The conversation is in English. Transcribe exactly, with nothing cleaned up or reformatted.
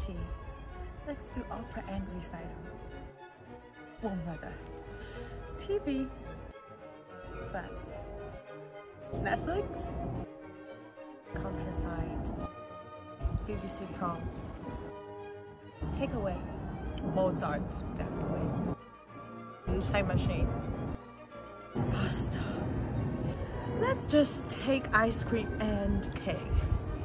tea. Let's do opera and recital. Warm weather. T V. Flats. Netflix. Countryside. B B C proms. Takeaway. Mozart, definitely. Time machine. Pasta. Let's just take ice cream and cakes.